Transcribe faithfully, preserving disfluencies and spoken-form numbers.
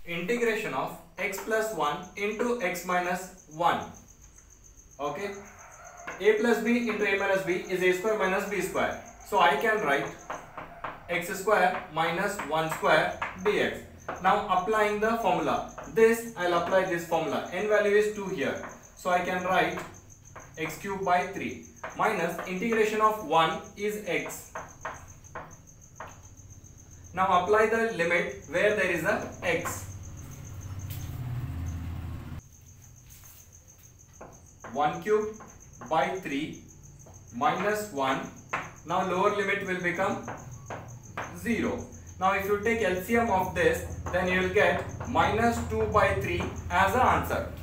integration of x plus one into x minus one. Okay, a plus b into a minus b is a square minus b square. So I can write x square minus one square dx. Now applying the formula, this I will apply this formula. N value is two here, so I can write x cube by three minus integration of one is x. Now apply the limit where there is a x. one cube by three minus one. Now lower limit will become zero. Now if you take L C M of this, then you will get minus two by three as the answer.